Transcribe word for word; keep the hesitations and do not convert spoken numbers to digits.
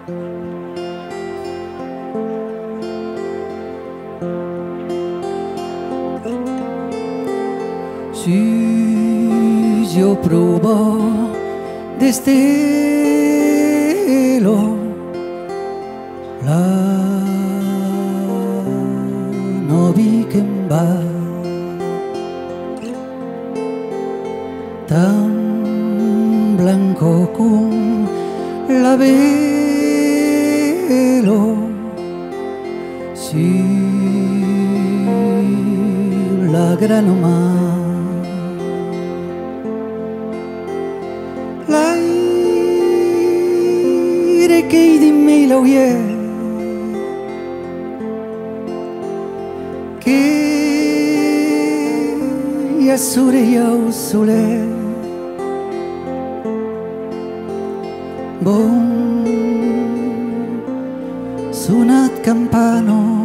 Si yo provo destelo la novi che va tan blanco con la velo si la grano mar l'aire che di me lo è che ya sure ya sole bon sunat campano